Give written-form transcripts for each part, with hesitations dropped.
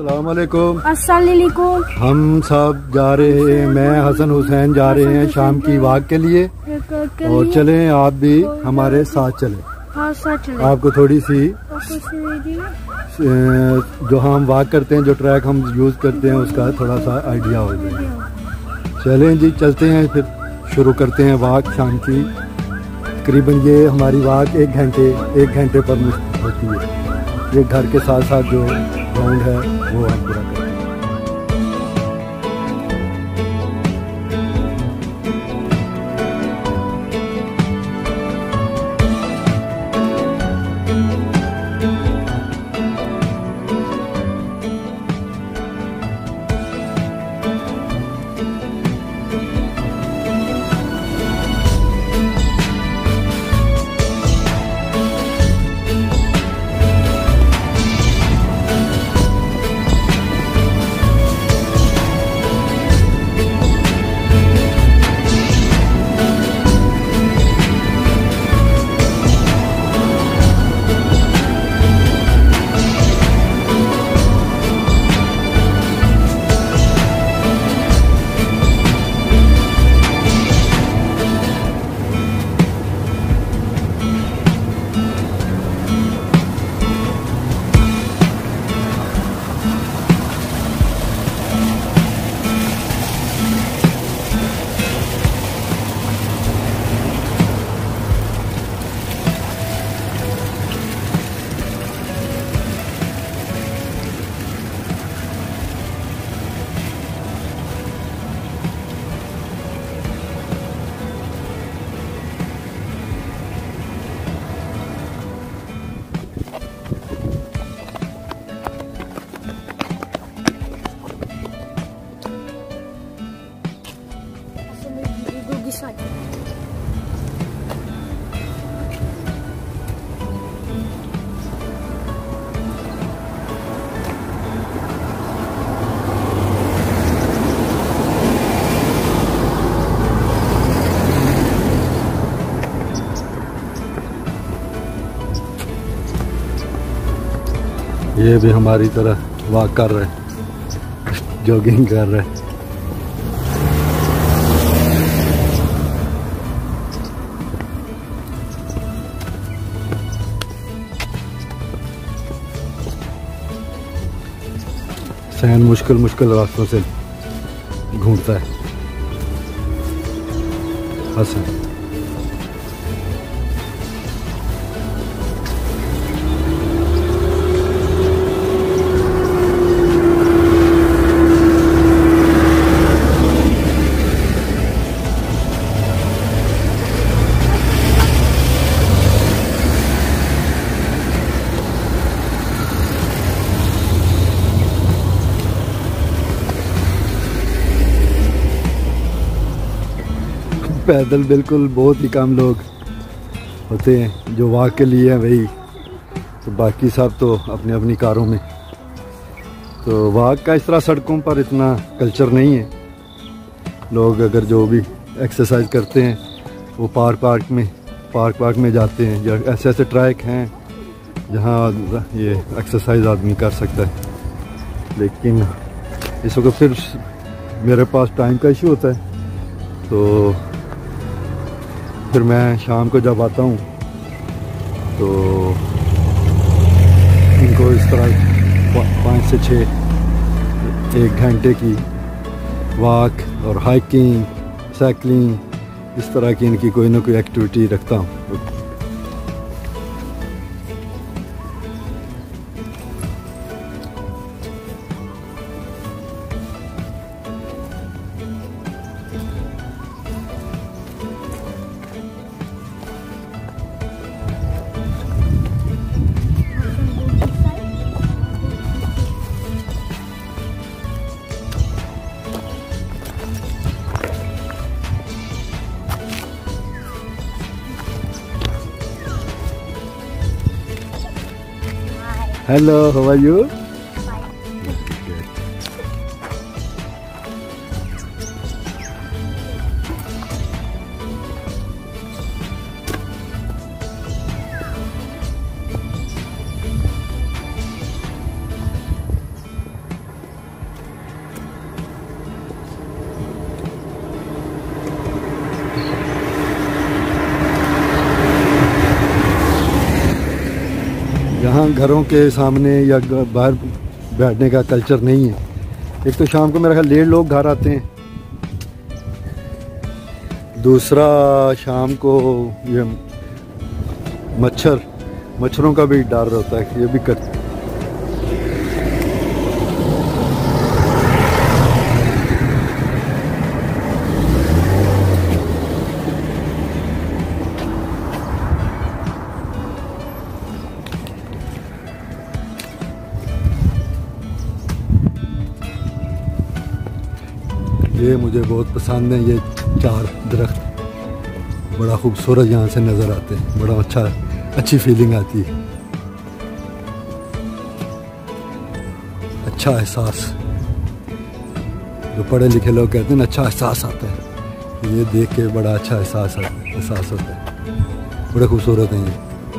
अस्सलाम वालेकुम। अस्सलाम वालेकुम। हम सब जा रहे हैं, मैं हसन हुसैन जा रहे हैं शाम की वॉक के लिए और चलें आप भी हमारे साथ चलें। हाँ, साथ चलें। आपको थोड़ी सी जो हम वॉक करते हैं, जो ट्रैक हम यूज़ करते हैं, उसका थोड़ा सा आइडिया हो जाए। चलें जी, चलते हैं, फिर शुरू करते हैं वॉक शाम की। तकरीबन ये हमारी वॉक एक घंटे पर होती है। ये घर के साथ साथ जो ग्राउंड है वो हम पूरा करते हैं। ये भी हमारी तरह वॉक कर रहे हैं, जॉगिंग कर रहे हैं। सहन मुश्किल रास्तों से घूमता है हसन। पैदल बिल्कुल बहुत ही कम लोग होते हैं जो वॉक के लिए हैं भाई, तो बाकी सब तो अपनी अपनी कारों में। तो वॉक का इस तरह सड़कों पर इतना कल्चर नहीं है। लोग अगर जो भी एक्सरसाइज करते हैं वो पार्क में जाते हैं, या ऐसे ऐसे ट्रैक हैं जहाँ ये एक्सरसाइज आदमी कर सकता है। लेकिन इस वक्त फिर मेरे पास टाइम का इशू होता है, तो फिर मैं शाम को जब आता हूँ तो इनको इस तरह 5 से 6 एक घंटे की वॉक और हाइकिंग, साइकिलिंग, इस तरह की इनकी कोई ना कोई एक्टिविटी रखता हूँ। Hello, how are you? यहाँ घरों के सामने या बाहर बैठने का कल्चर नहीं है। एक तो शाम को मेरा ख्याल 1:30 लोग घर आते हैं, दूसरा शाम को ये मच्छरों का भी डर रहता है कि ये भी कर। ये मुझे बहुत पसंद है, ये 4 दरख्त बड़ा खूबसूरत यहाँ से नज़र आते हैं, बड़ा अच्छी फीलिंग आती है, अच्छा एहसास। जो पढ़े लिखे लोग कहते हैं ना, अच्छा एहसास आता है, ये देख के बड़ा अच्छा एहसास होता है। बड़े खूबसूरत हैं ये।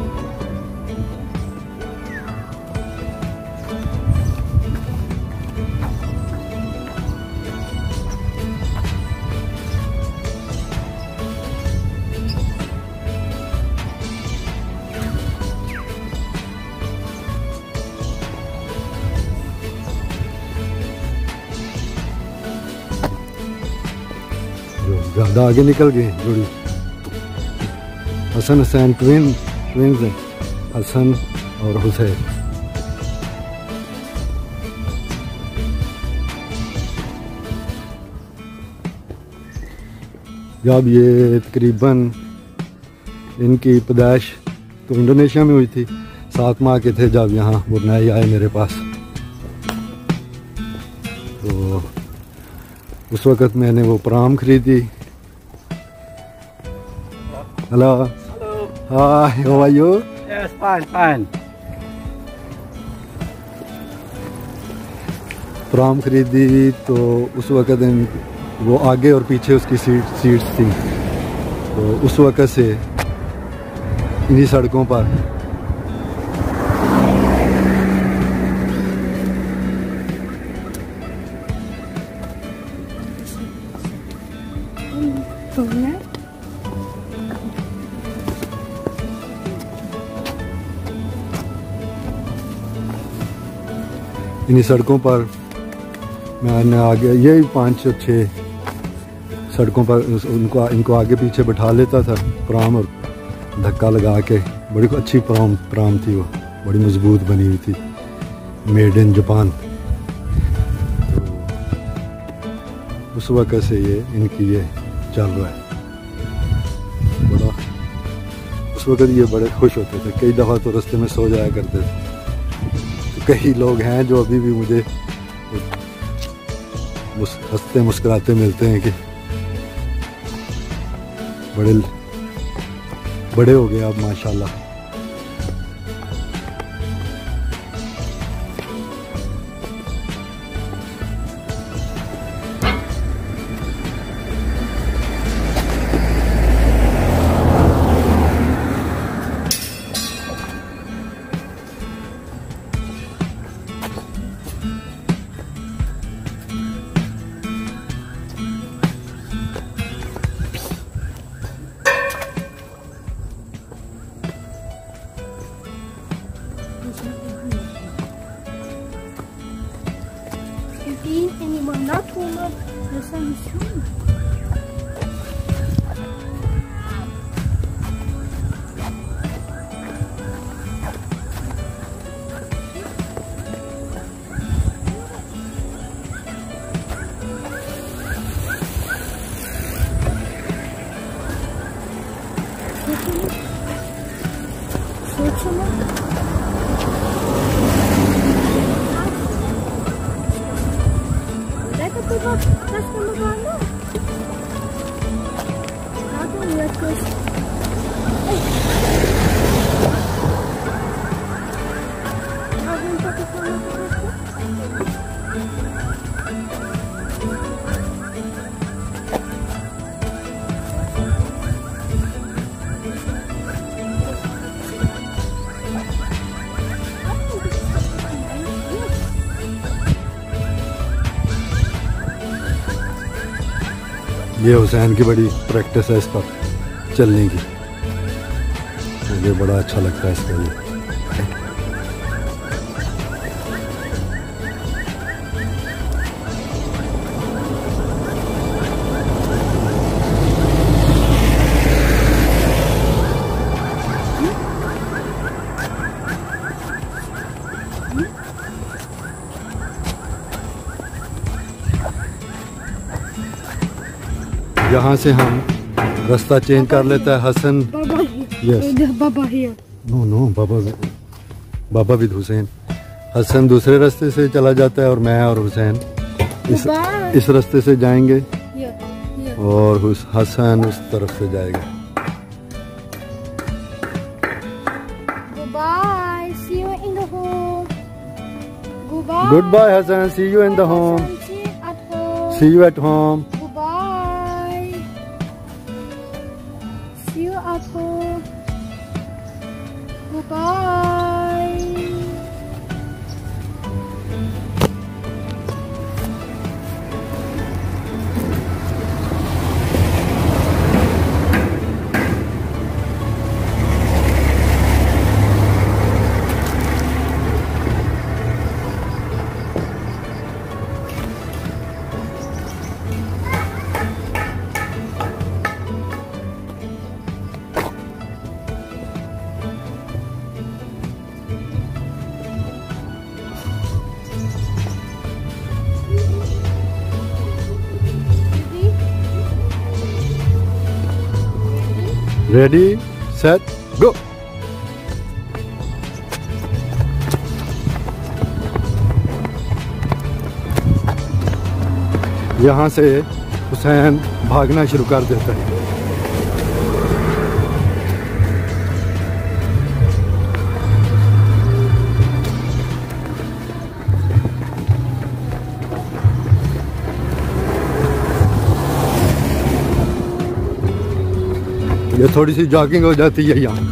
ज़्यादा आगे निकल गए जोड़ी। हसन हुसैन ट्विंस हैं, हसन और हुसैन। जब ये तकरीबन इनकी पैदाइश तो इंडोनेशिया में हुई थी, 7 माह के थे जब यहाँ बुरनाई आए मेरे पास। तो उस वक़्त मैंने वो पराम खरीदी। Hello, hi, how are you? Yes, fine. पराम खरीदी तो उस वक़्त वो आगे और पीछे उसकी सीट्स थी। तो उस वक़्त से इन्हीं सड़कों पर मैंने आगे यही 5-6 सड़कों पर इनको आगे पीछे बैठा लेता था पराम, और धक्का लगा के। बड़ी अच्छी पराम थी वो, बड़ी मजबूत बनी हुई थी, मेड इन जापान। तो उस वक़्त से इनकी ये चल रहा है। उस वक़्त ये बड़े खुश होते थे, कई दफ़ा तो रास्ते में सो जाया करते थे। कई लोग हैं जो अभी भी मुझे हंसते मुस्कुराते मिलते हैं कि बड़े हो गए आप माशाल्लाह। En die mandat 100, dat zijn de schoenen. ये हुसैन की बड़ी प्रैक्टिस है इस पर चलने की, मुझे बड़ा अच्छा लगता है इसका ये। यहाँ से हम रास्ता चेंज कर लेता है Hasan. Baba here. Yes. Baba here. No Baba with Hussain. Hasan दूसरे रास्ते से चला जाता है और मैं और हुसैन इस रास्ते से जाएंगे Here. और हसन उस तरफ से जाएगा। Goodbye. See you in the home. Goodbye. Goodbye Hasan, see you in the home, See you at home. See you at home. Goodbye. See you at home. Goodbye. Ready set go. यहाँ से हुसैन भागना शुरू कर देता है। ये थोड़ी सी jogging हो जाती है यहाँ।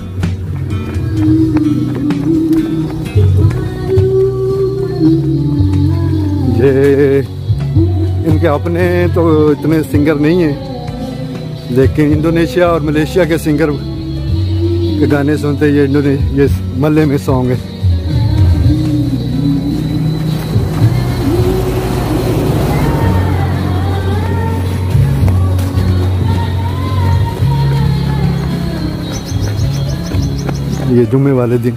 ये इनके अपने तो इतने सिंगर नहीं हैं, लेकिन इंडोनेशिया और मलेशिया के सिंगर के गाने सुनते ये मल्ले में सॉन्ग है। ये जुम्मे वाले दिन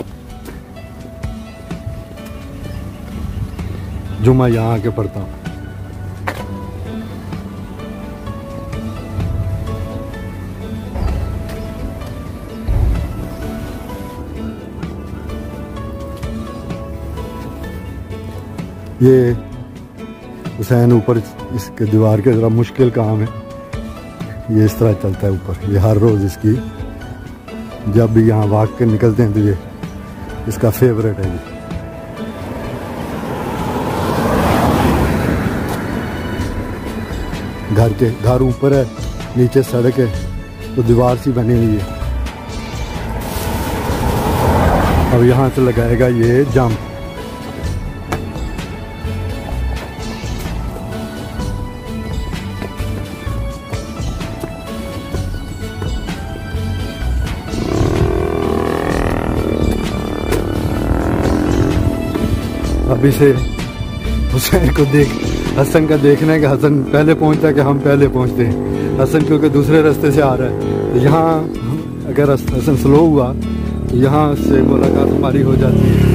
जुम्मा यहाँ आके पढ़ता हूँ। ये हुसैन ऊपर इसके दीवार के ज़रा मुश्किल काम है, ये इस तरह चलता है ऊपर। ये हर रोज़ इसकी जब भी यहाँ भाग के निकलते हैं तो ये इसका फेवरेट है। ये घर ऊपर है, नीचे सड़क है, तो दीवार सी बनी हुई है। अब यहाँ से लगाएगा ये जंप। अभी से हुसैन को हसन का देखना है कि हसन पहले पहुंचता है कि हम पहले पहुंचते हैं। हसन क्योंकि दूसरे रास्ते से आ रहा है, तो यहाँ अगर हसन स्लो हुआ तो यहाँ से मुलाकात हमारी हो जाती है।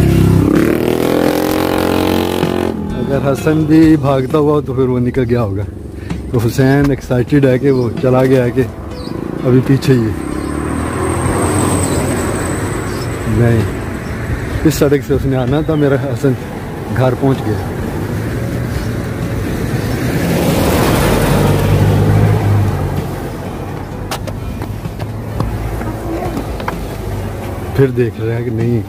अगर हसन भी भागता हुआ तो फिर वो निकल गया होगा। तो हुसैन एक्साइटेड है कि वो चला गया है कि अभी पीछे ही है। नहीं, इस सड़क से उसने आना था, मेरा हसन घर पहुंच गया। फिर देख रहे हैं कि नहीं।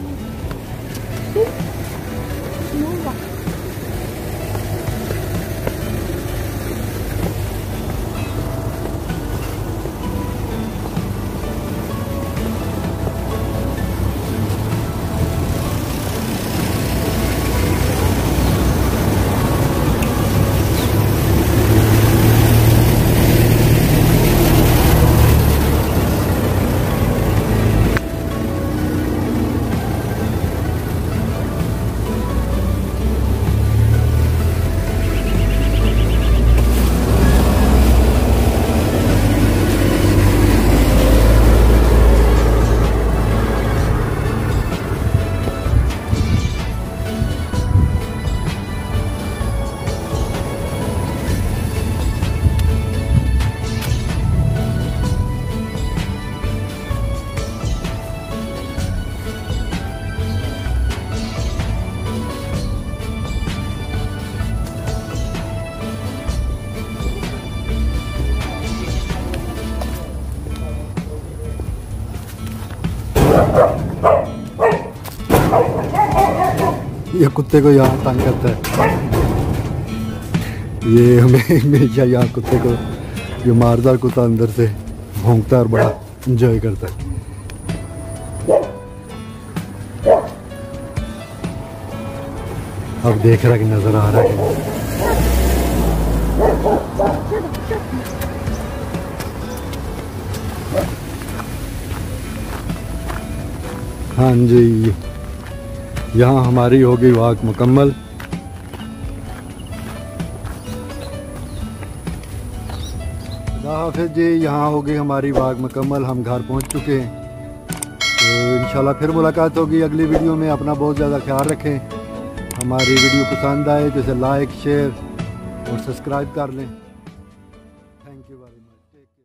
ये कुत्ते को यहाँ तंग करता है, ये हमें हमेशा यहाँ कुत्ते को, जो मारदार कुत्ता अंदर से भौंकता है और बड़ा इंजॉय करता है। अब देख रहा कि नजर आ रहा है। हाँ जी, यहाँ हमारी हो गई वॉक मुकम्मल। हाफिज़ जी, यहाँ हो गई हमारी वॉक मुकम्मल, हम घर पहुँच चुके हैं। तो इंशाल्लाह फिर मुलाकात होगी अगली वीडियो में। अपना बहुत ज़्यादा ख्याल रखें। हमारी वीडियो पसंद आए तो इसे लाइक, शेयर और सब्सक्राइब कर लें। Thank you very much.